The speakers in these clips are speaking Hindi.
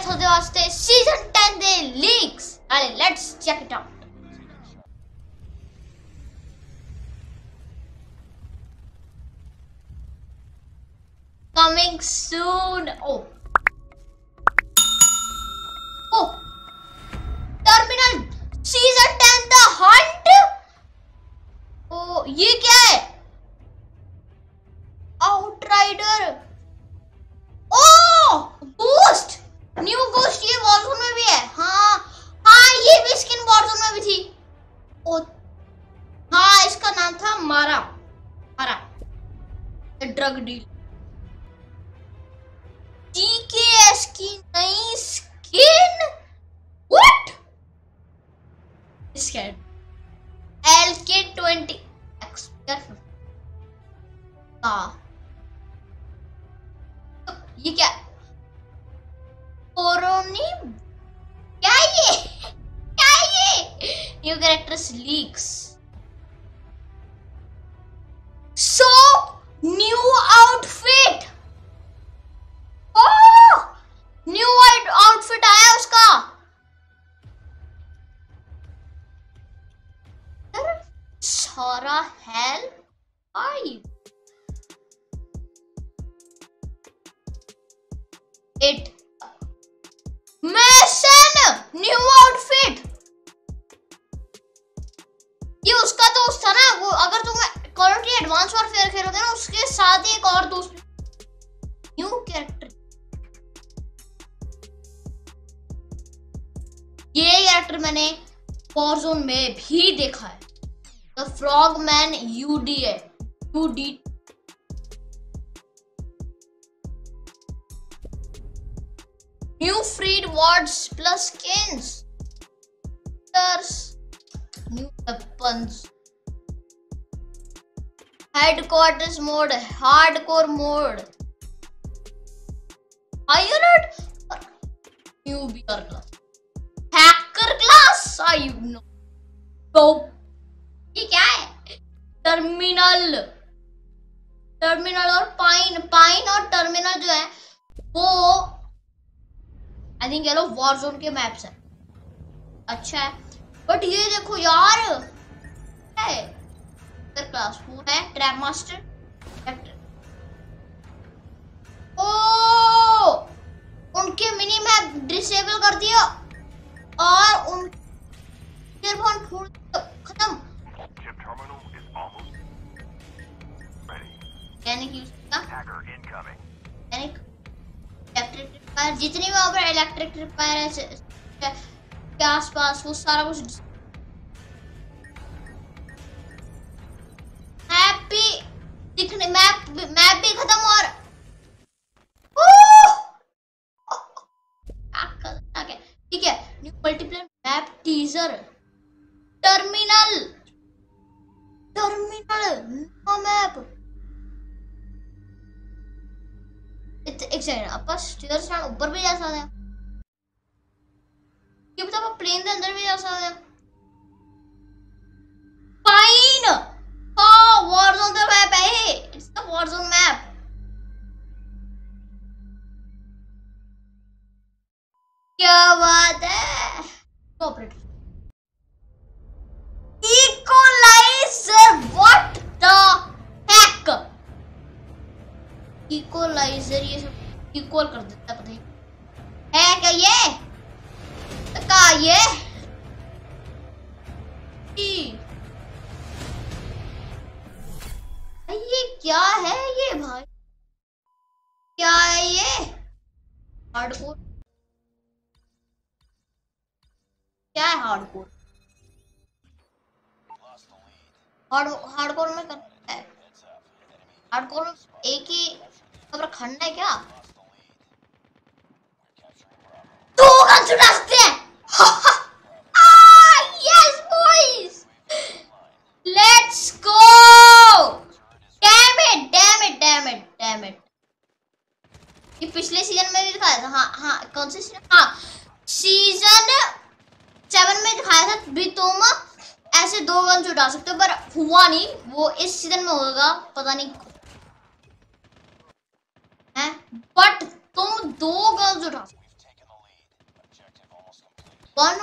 थोड़े वास्ते सीजन 10 दे leaks. Let's check it out. Coming soon. Oh, terminal season 10 the hunt. ओ ये क्या है? आउटराइडर। ओ बूस्ट, न्यू बूस्ट। ये वॉरज़ोन में भी है। हाँ हाँ, ये भी स्किन वॉरज़ोन में भी थी। ओ हाँ, इसका नाम था मारा मारा ड्रग डील। TKS की नई skin. What? Skin LK20 expect. ये क्या? कोरोनी क्या ये? क्या ये? New characters leaks. So new outfit. New white outfit आया उसका। सारा हेल आई इट मैसन न्यू आउटफिट। ये उसका दोस्त था ना वो। अगर तुम call of duty advanced warfare खेलोगे ना, उसके साथ ही एक और दोस्त न्यू कैरेक्टर। ये कैरेक्टर मैंने वॉरज़ोन में भी देखा है। द फ्रॉगमैन यूडी है। यूडी न्यू फ्रीड वार्ड्स plus skins, new weapons, headquarters mode, hardcore mode, highlight, new BR class, hacker class. I know. तो ये क्या है? टर्मिनल। टर्मिनल और पाइन और टर्मिनल जो है वो आई थिंक ये लोग वॉरज़ोन के मैप्स है। अच्छा है, बट ये देखो यार है क्लास 4 है। Trap master. ओ उनके मिनी मैप डिसेबल कर दिया और उन खत्म। जितनी भी वहां पर इलेक्ट्रिक रिपेयर के आसपास वो सारा कुछ हैप्पी दिखने। मैप भी खत्म। और ठीक है, new multiplayer map teaser. Terminal map. एक सेकंड, अपन स्टीयर से ऊपर भी जा सकते हैं। ये बता, अपन प्लेन के अंदर भी जा सकते हैं। फाइन। हाँ, वॉरज़ोन का मैप है ये। It's the Warzone map. क्या बात है। Operator equalizer. What the heck? Equalizer ये सब इक्वल कर देता है। पता है क्या ये? क्या ये क्या है ये भाई? क्या है ये? हार्डकोर क्या है? हार्डकोर हार्डकोर में करता है। हार्डकोर में एक ही खबर खंड है क्या? दो गन छुड़ा सकते हैं। Yes boys, let's go. Damn it. ये पिछले सीजन में भी दिखाया था। हाँ कौन से सीजन? हाँ, सीजन 7 में दिखाया था भी तुम ऐसे 2 गन उठा सकते हो, पर हुआ नहीं। वो इस सीजन में होगा, पता नहीं है। बट तुम 2 गन उठा सकते हो। वन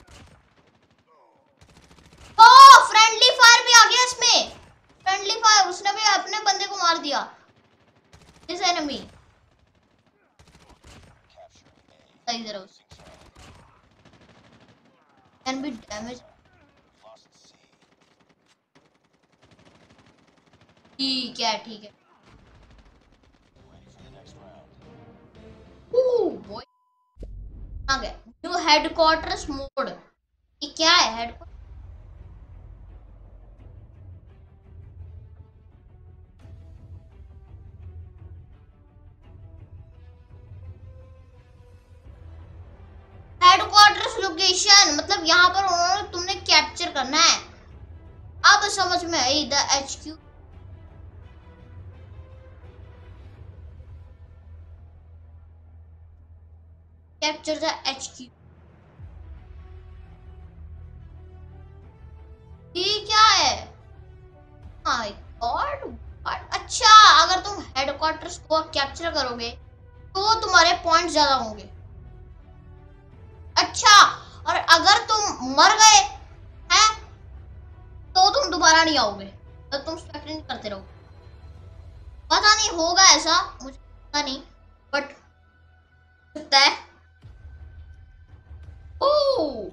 ओ फ्रेंडली फायर भी आ गया इसमें। फ्रेंडली फायर, उसने भी अपने बंदे को मार दिया। This enemy can be damage. ठीक है ठीक है। बॉय आ गया न्यू हेडक्वार्टर्स मोड। ये क्या है हेडक्वार्टर? हेडक्वार्टर्स लोकेशन मतलब यहाँ पर उन्होंने तुमने कैप्चर करना है। अब समझ में आई। The HQ capture the HQ। ये क्या है? My god. अच्छा अगर तुम हेडक्वार्टर्स को कैप्चर करोगे तो तुम्हारे पॉइंट ज्यादा होंगे। अच्छा और अगर तुम मर गए हैं तो तुम दोबारा नहीं आओगे, तो तुम स्पेक्टेट करते रहोगे। पता नहीं होगा ऐसा, मुझे पता नहीं बट सकता है। ओह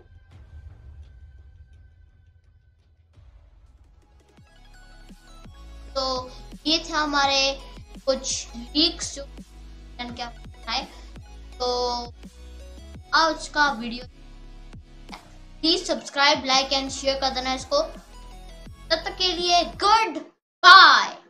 तो ये थे हमारे कुछ लीक्स जो क्या है। तो आज का video please subscribe like and share कर देना इसको। तब तक के लिए गुड बाय।